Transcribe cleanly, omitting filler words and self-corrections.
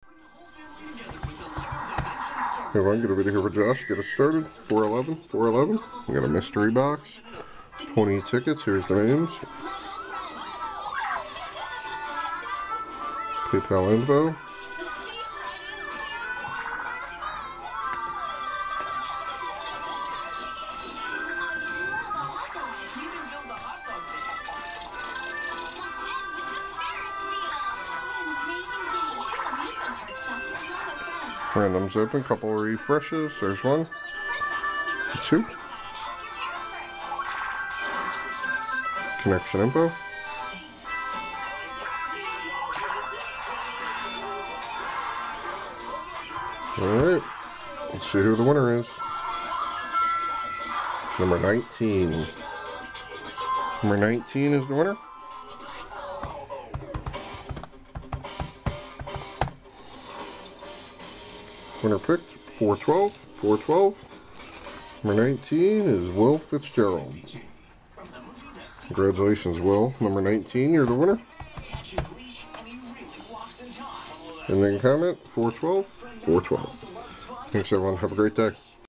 Hey, I'm gonna be here with Josh. Get us started. 411, 411. We got a mystery box. 20 tickets. Here's the names. PayPal info. Randoms open, couple refreshes. There's one, two. Connection info. Alright, let's see who the winner is. Number 19. Number 19 is the winner. Winner picked 412, 412. Number 19 is Will Fitzgerald. Congratulations, Will. Number 19, you're the winner. And then comment 412, 412. Thanks, everyone. Have a great day.